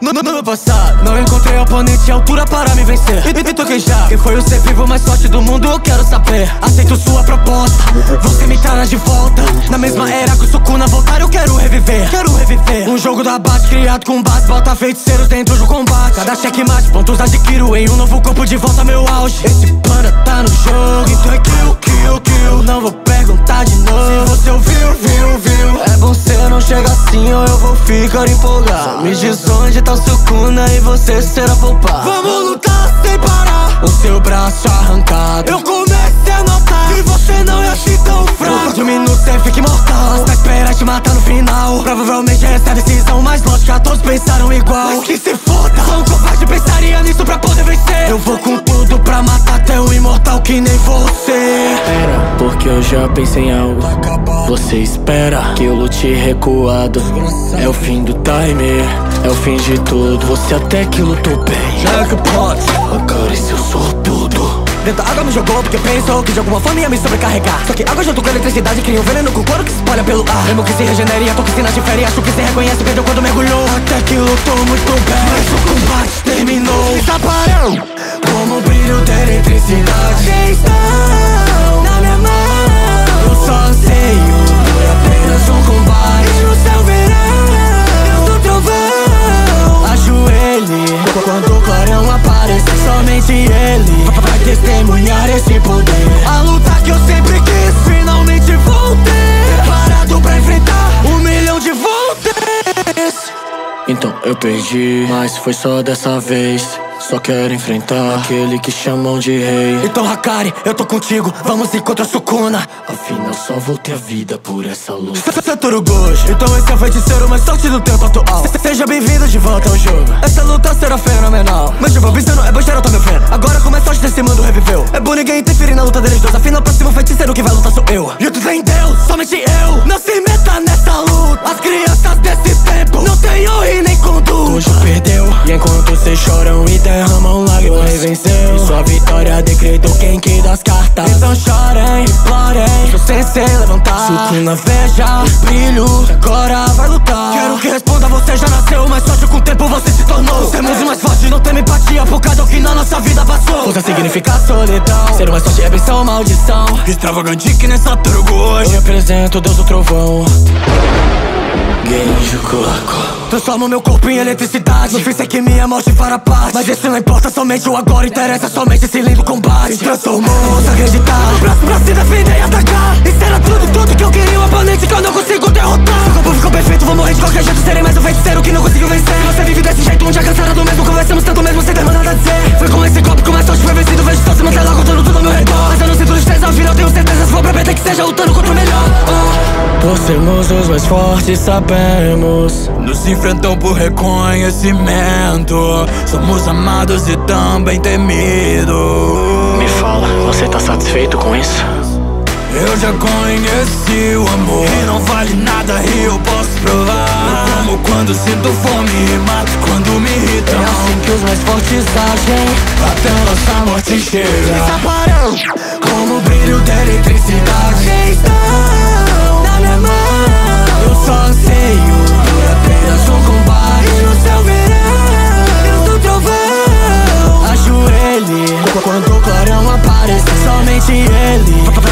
No passado, não encontrei oponente à altura para me vencer. E toquei já, quem foi o ser vivo mais forte do mundo, eu quero saber. Aceito sua proposta, você me traz de volta. Na mesma era que o Sukuna voltar, eu quero reviver. Um jogo da base criado com base, bota feiticeiros dentro do combate. Cada checkmate, pontos adquiro em um novo corpo de volta meu auge. Esse panda tá no jogo, então é kill, kill, kill. Não vou perguntar de novo, se você ouviu, viu. É bom cê não chega assim ou eu vou ficar empolgado. Só me diz onde tá o Sukuna e você será poupado. Vamos lutar sem parar, o seu braço arrancado. Eu comecei a notar que você não é assim tão fraco. De um minuto cê fica imortal, basta esperar te matar no final. Provavelmente essa é a decisão mais lógica, todos pensaram igual. Mas que se foda, só um covarde pensaria nisso pra poder vencer. Eu vou com tudo pra matar até um imortal que nem você. Espera, porque eu já pensei em algo. Você espera que eu lute recuado. É o fim do timer, é o fim de tudo. Você até que lutou bem, Jackpot, agora esse eu sou tudo. dentro da água me jogou porque pensou que de alguma forma ia me sobrecarregar. Só que água junto com eletricidade cria um veneno com couro que se espalha pelo ar. Mesmo que se regenere, a toxina difere, acho que se reconhece, perdeu quando mergulhou. Até que lutou muito bem, mas o combate terminou. Está parando, como o brilho da eletricidade. Vocês estão na minha mão, eu só anseio por apenas um combate. E no céu verão, Deus do trovão, ajoelhe quando o clarão aparecer. Somente ele vai testemunhar esse poder. A luta que eu sempre quis, finalmente voltei. Preparado pra enfrentar 1 milhão de voltas. Então eu perdi, mas foi só dessa vez. Só quero enfrentar aquele que chamam de rei. Então Hakari, eu tô contigo, vamos encontrar Sukuna. Afinal só vou ter a vida por essa luta. Satoru Gojo, então esse é o feiticeiro mais forte do tempo atual. Seja bem-vindo de volta ao jogo, essa luta será fenomenal. Mas tipo, pensando é besteira, eu tô me vendo. Agora como é sorte desse mundo reviveu. É bom ninguém interferir na luta deles dois. Afinal o próximo feiticeiro que vai lutar sou eu. E tu tem Deus, somente eu. Não se meta nessa luta, as crianças desse tempo não tem honra nem conduta. Gojo perdeu, e enquanto cês choram e derramam lágrimas, rei venceu. E sua vitória decretou quem que das cartas. Então chorem, implorem, seu sensei levantar. Sukuna Veja o brilho, que agora vai lutar. Quero que responda, você já nasceu mais forte, com o tempo você se tornou. Temos o mais forte, não tem empatia por cada o que na nossa vida passou. Força significa solidão, ser o mais forte é benção ou maldição. Extravagante que nem Satoru Gojo. Eu represento o Deus do Trovão, Genjo Kuraku. Transformo meu corpo em eletricidade, no fim sei que minha morte fará parte. Mas isso não importa, somente o agora interessa, somente esse lindo combate. Se transformou, posso acreditar, braço pra se defender e atacar. Isso era tudo que eu queria, um oponente que eu não consigo derrotar. Seu corpo ficou perfeito, vou morrer de qualquer jeito. Serei mais um feiticeiro que não conseguiu vencer. Você vive desse jeito, um dia cansada do mesmo. Conversamos tanto mesmo sem ter mais nada a dizer. Foi com esse copo que o mais forte foi vencido. Vejo só se manter logo tudo ao meu redor. Mas eu não sinto tristeza, afinal tenho certeza. Se for pra perder que seja lutando contra o melhor. Por sermos os mais fortes sabemos, nos enfrentam por reconhecimento. Somos amados e também temidos. me fala, você tá satisfeito com isso? Eu já conheci o amor, e não vale nada e eu posso provar. Eu como quando sinto fome e mato quando me irritam. É assim que os mais fortes agem, Até nossa morte chega. está parando, como o brilho da eletricidade. Vocês estão na minha mão, eu só anseio por apenas um combate. E no céu verão, Deus do trovão, ajoelhe quando o clarão aparecer. Somente ele